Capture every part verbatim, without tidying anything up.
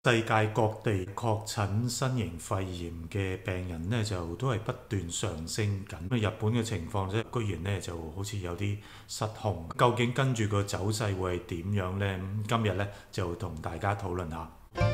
世界各地確診新型肺炎嘅病人咧，就都係不斷上升緊。日本嘅情況咧，居然咧就好似有啲失控。究竟跟住個走勢會係點樣呢？今日咧就同大家討論下。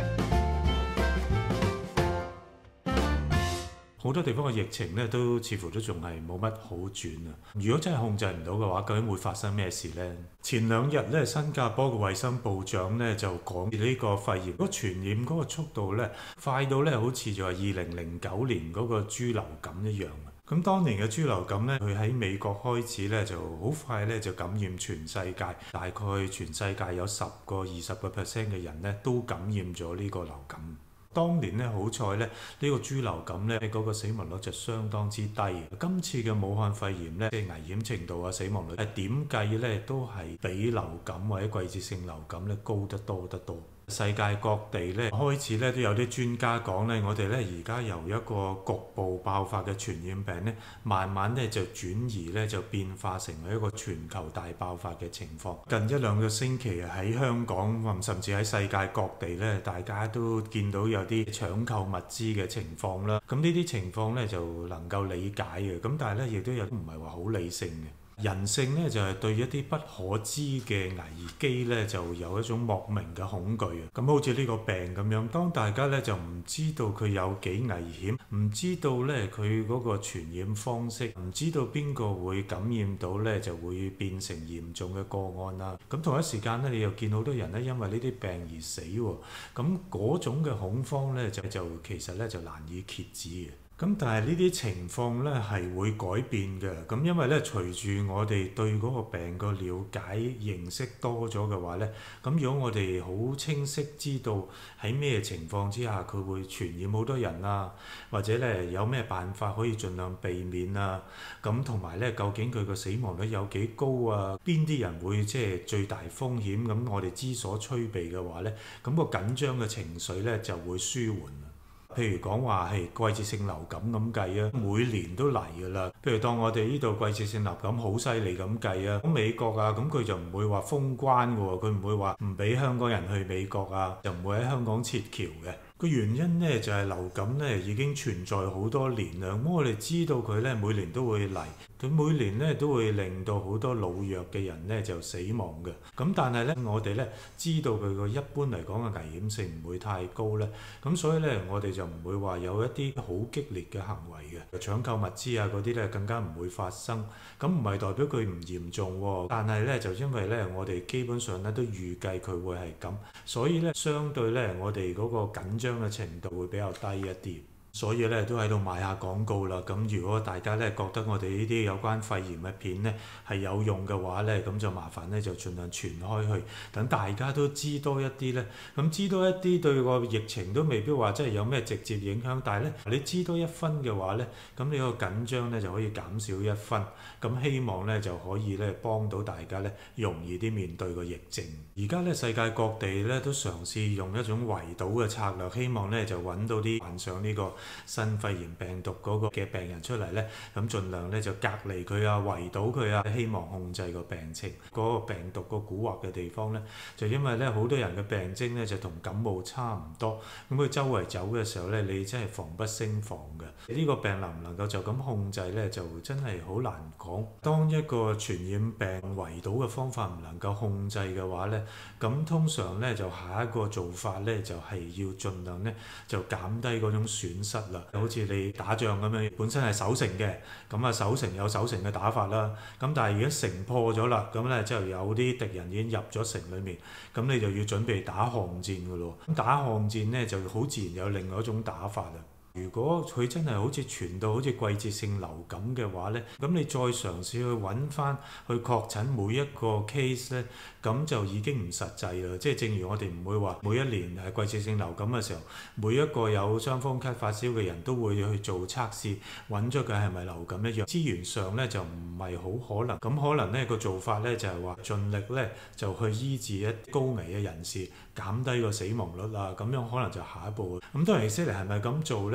好多地方嘅疫情咧，都似乎都仲係冇乜好轉啊！如果真係控制唔到嘅話，究竟會發生咩事呢？前兩日咧，新加坡嘅衛生部長咧就講呢個肺炎嗰傳染嗰個速度咧，快到咧好似就係二零零九年嗰個豬流感一樣啊！咁當年嘅豬流感咧，佢喺美國開始咧就好快咧就感染全世界，大概全世界有十個、二十個 percent 嘅人咧都感染咗呢個流感。當年咧好彩咧，呢個豬流感咧嗰個死亡率就相當之低。今次嘅武漢肺炎咧，即係危險程度啊、死亡率係點計咧，都係比流感或者季節性流感咧高得多得多。世界各地咧開始咧都有啲專家講咧，我哋咧而家由一個局部爆發嘅傳染病咧，慢慢咧就轉移咧就變化成為一個全球大爆發嘅情況。近一兩個星期喺香港甚至喺世界各地咧，大家都見到有啲搶購物資嘅情況啦。咁呢啲情況咧就能夠理解嘅，咁但係咧亦都有啲唔係話好理性嘅。人性咧就係對一啲不可知嘅危機咧就有一種莫名嘅恐懼啊！咁好似呢個病咁樣，當大家咧就唔知道佢有幾危險，唔知道咧佢嗰個傳染方式，唔知道邊個會感染到咧就會變成嚴重嘅個案啦。咁同一時間咧，你又見好多人咧因為呢啲病而死喎。咁嗰種嘅恐慌咧就就其實咧就難以遏止嘅。咁但係呢啲情況咧係會改變嘅，咁因為咧隨住我哋對嗰個病個了解認識多咗嘅話咧，咁如果我哋好清晰知道喺咩情況之下佢會傳染好多人啊，或者咧有咩辦法可以盡量避免啊，咁同埋咧究竟佢個死亡率有幾高啊，邊啲人會即係最大風險，咁我哋知所趨避嘅話咧，咁個緊張嘅情緒咧就會舒緩。譬如講話係季節性流感咁計啊，每年都嚟㗎啦。譬如當我哋呢度季節性流感好犀利咁計啊，咁美國啊，咁佢就唔會話封關㗎喎，佢唔會話唔俾香港人去美國啊，就唔會喺香港撤僑嘅。個原因咧就係流感咧已經存在好多年啦，咁我哋知道佢咧每年都會嚟，佢每年咧都會令到好多老弱嘅人咧就死亡嘅。咁但係咧我哋咧知道佢個一般嚟講嘅危險性唔會太高咧，咁所以咧我哋就唔會話有一啲好激烈嘅行為嘅，搶購物資啊嗰啲咧更加唔會發生。咁唔係代表佢唔嚴重喎，但係咧就因為咧我哋基本上咧都預計佢會係咁，所以咧相對咧我哋嗰個緊張嘅程度會比較低一啲。所以咧都喺度賣下廣告啦。咁如果大家咧覺得我哋呢啲有關肺炎嘅片咧係有用嘅話咧，咁就麻煩咧就盡量傳開去，等大家都知多一啲咧。咁知多一啲對個疫情都未必話真係有咩直接影響，但係咧你知多一分嘅話咧，咁你個緊張咧就可以減少一分。咁希望咧就可以咧幫到大家咧容易啲面對個疫症。而家咧世界各地咧都嘗試用一種圍堵嘅策略，希望咧就揾到啲患上呢個新肺炎病毒嗰個嘅病人出嚟咧，咁盡量咧就隔離佢啊，圍堵佢啊，希望控制個病情。嗰個病毒個蠱惑嘅地方咧，就因為咧好多人嘅病徵咧就同感冒差唔多，咁佢周圍走嘅時候咧，你真係防不勝防嘅。呢個病能唔能夠就咁控制咧，就真係好難講。當一個傳染病圍堵嘅方法唔能夠控制嘅話咧，咁通常咧就下一個做法咧就係要盡量咧就減低嗰種損失啦。好似你打仗咁樣，本身係守城嘅，咁啊守城有守城嘅打法啦。咁但係而家城破咗啦，咁咧就有啲敵人已經入咗城裡面，咁你就要準備打巷戰㗎咯。咁打巷戰咧就好自然有另外一種打法啦。如果佢真係好似傳到好似季節性流感嘅話咧，咁你再嘗試去揾翻去確診每一個 case 咧，咁就已經唔實際啦。即係正如我哋唔會話每一年係季節性流感嘅時候，每一個有傷風咳發燒嘅人都會去做測試，揾咗佢係咪流感一樣。資源上咧就唔係好可能，咁可能咧個做法咧就係話盡力咧就去醫治一高危嘅人士，減低個死亡率啊，咁樣可能就下一步。咁當然以色列係咪咁做咧？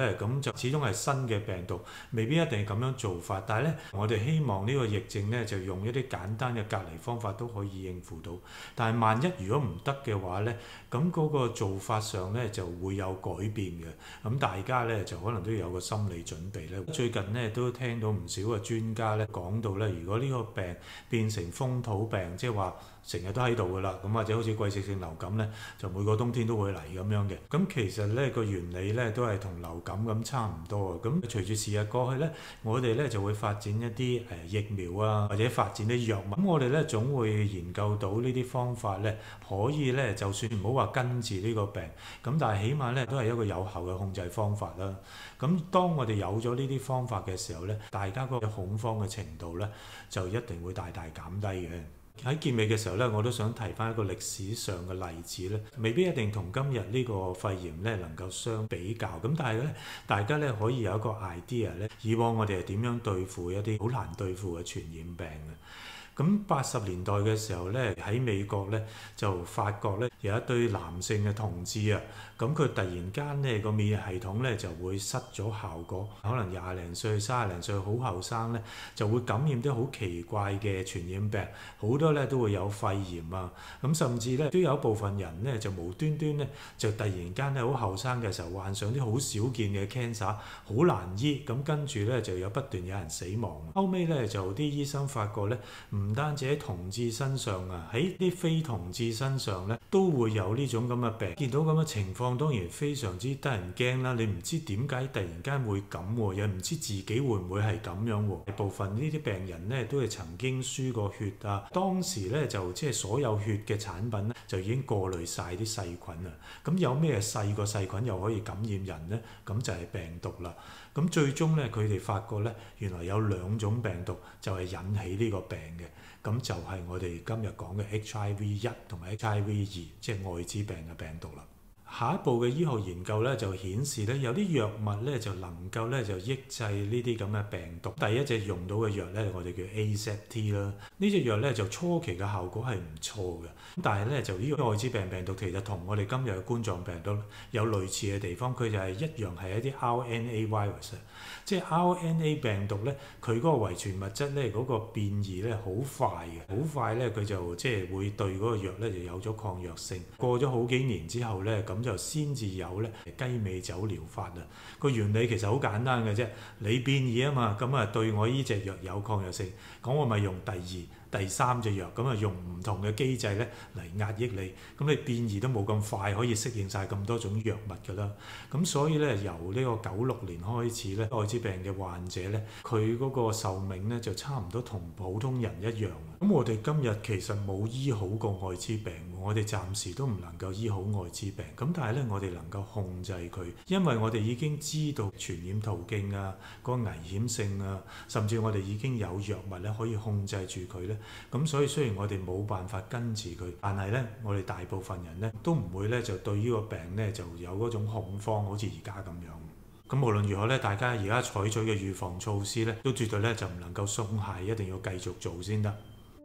咧，咁就始終係新嘅病毒，未必一定係咁樣做法。但係咧，我哋希望呢個疫症咧就用一啲簡單嘅隔離方法都可以應付到。但係萬一如果唔得嘅話咧，咁嗰個做法上咧就會有改變嘅。咁大家咧就可能都要有個心理準備咧。最近咧都聽到唔少嘅專家咧講到咧，如果呢個病變成風土病，即係話成日都喺度㗎啦，咁或者好似季節性流感咧，就每個冬天都會嚟咁樣嘅。咁其實咧個原理咧都係同流感咁差唔多啊。咁隨住時日過去咧，我哋咧就會發展一啲誒、呃、疫苗啊，或者發展啲藥物。咁我哋咧總會研究到呢啲方法咧，可以咧就算唔好話根治呢個病，咁但係起碼咧都係一個有效嘅控制方法啦。咁當我哋有咗呢啲方法嘅時候咧，大家嗰個恐慌嘅程度咧就一定會大大減低嘅。喺結尾嘅時候咧，我都想提翻一個歷史上嘅例子咧，未必一定同今日呢個肺炎咧能夠相比較。咁但係咧，大家咧可以有一個 idea 咧，以往我哋係點樣對付一啲好難對付嘅傳染病嘅。咁八十年代嘅時候咧，喺美國咧就發覺咧有一對男性嘅同志啊，咁佢突然間咧個免疫系統咧就會失咗效果，可能廿零歲、三十零歲好後生咧就會感染啲好奇怪嘅傳染病，好多咧都會有肺炎啊，咁甚至咧都有一部分人咧就無端端咧就突然間咧好後生嘅時候患上啲好少見嘅 cancer， 好難醫，咁跟住咧就有不斷有人死亡。後尾咧就啲醫生發覺咧唔唔單止喺同志身上啊，喺啲非同志身上咧都會有呢種咁嘅病。見到咁嘅情況，當然非常之得人驚啦。你唔知點解突然間會咁喎，又唔知自己會唔會係咁樣喎。大部分呢啲病人咧都係曾經輸過血啊，當時咧就即係所有血嘅產品咧就已經過濾晒啲細菌啊。咁有咩細個細菌又可以感染人咧？咁就係病毒啦。咁最終咧，佢哋發覺咧，原來有兩種病毒就係引起呢個病嘅，咁就係我哋今日講嘅 H I V 一同埋 H I V 二，即係愛滋病嘅病毒啦。下一步嘅醫學研究咧就顯示咧，有啲藥物咧就能夠咧就抑制呢啲咁嘅病毒。第一隻用到嘅藥咧，我哋叫 A Z T 啦。呢隻藥咧就初期嘅效果係唔錯嘅，但係咧就呢個愛滋病病毒其實同我哋今日嘅冠狀病毒有類似嘅地方，佢就係一樣係一啲 R N A virus， 即係 R N A 病毒咧，佢嗰個遺傳物質咧嗰個變異咧好快嘅，好快咧佢就即係會對嗰個藥咧就有咗抗藥性。過咗好幾年之後咧，咁就先至有咧雞尾酒療法啊。個原理其實好簡單嘅啫，你變異啊嘛，咁啊對我依隻藥有抗藥性，咁我咪用第二、第三隻藥，咁啊用唔同嘅機制咧嚟壓抑你，咁你變異都冇咁快可以適應晒咁多種藥物㗎啦。咁所以咧由呢個九六年開始咧，愛滋病嘅患者咧，佢嗰個壽命咧就差唔多同普通人一樣。咁我哋今日其實冇醫好過愛滋病，我哋暫時都唔能夠醫好愛滋病。咁但係咧，我哋能夠控制佢，因為我哋已經知道傳染途徑啊、個危險性啊，甚至我哋已經有藥物咧可以控制住佢咧。咁所以雖然我哋冇辦法根治佢，但係咧，我哋大部分人咧都唔會咧就對呢個病咧就有嗰種恐慌，好似而家咁樣。咁無論如何咧，大家而家採取嘅預防措施咧，都絕對咧就唔能夠鬆懈，一定要繼續做先得。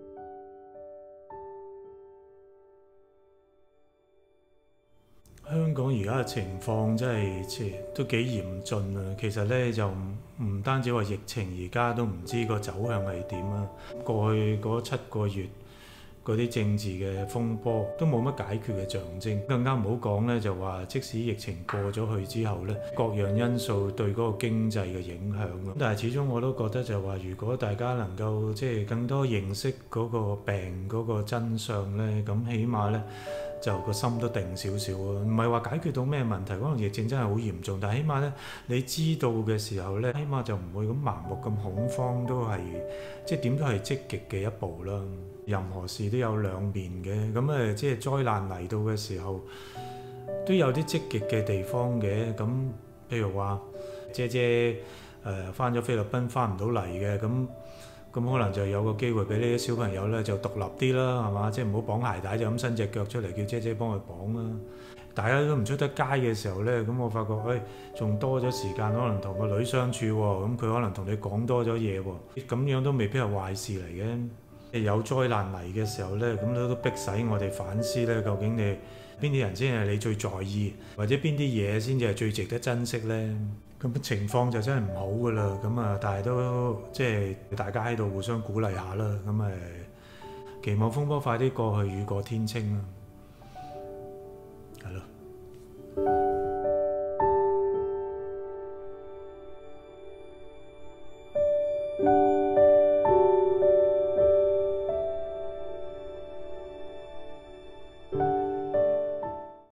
香港而家嘅情況真係即係都幾嚴峻啊！其實咧就唔唔單止話疫情，而家都唔知個走向係點啊！過去嗰七個月嗰啲政治嘅風波都冇乜解決嘅象徵，更加唔好講咧就話即使疫情過咗去之後咧，各樣因素對嗰個經濟嘅影響。但係始終我都覺得就話，如果大家能夠即係更多認識嗰個病嗰個真相咧，咁起碼咧就個心都定少少啊！唔係話解決到咩問題，可能疫症真係好嚴重，但係起碼咧你知道嘅時候咧，起碼就唔會咁盲目咁恐慌，都係即係點都係積極嘅一步啦。任何事都有兩面嘅，咁誒即係災難嚟到嘅時候，都有啲積極嘅地方嘅。咁譬如話，姐姐誒翻咗菲律賓翻唔到嚟嘅，咁咁可能就有個機會俾呢啲小朋友咧就獨立啲啦，係嘛？即係唔好綁鞋帶就咁伸隻腳出嚟，叫姐姐幫佢綁啦。大家都唔出得街嘅時候咧，咁我發覺誒仲多咗時間，可能同個女相處喎，咁佢可能同你講多咗嘢喎，咁樣都未必係壞事嚟嘅。有災難嚟嘅時候咧，咁都都逼使我哋反思咧，究竟你邊啲人先係你最在意，或者邊啲嘢先至係最值得珍惜呢？咁情況就真係唔好噶啦。咁啊，但係都即係大家喺度互相鼓勵下啦。咁誒，期望風波快啲過去，雨過天青啦。